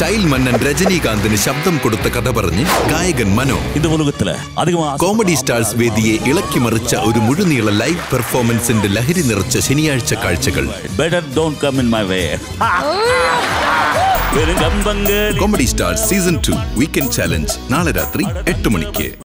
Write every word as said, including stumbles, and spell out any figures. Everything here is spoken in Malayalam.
സ്റ്റൈൽ മന്നൻ രജനീകാന്തിന് ശബ്ദം കൊടുത്ത കഥ പറഞ്ഞ് ഗായകൻ മനോ. കോമഡി സ്റ്റാർസ് വേദിയെ ഇളക്കിമറിച്ച ഒരു മുഴുനീള ലൈവ് പെർഫോമൻസിന്റെ ലഹരി നിറച്ച ശനിയാഴ്ച കാഴ്ചകൾ. Comedy stars season two weekend challenge നാളെ രാത്രി എട്ട് മണിക്ക്.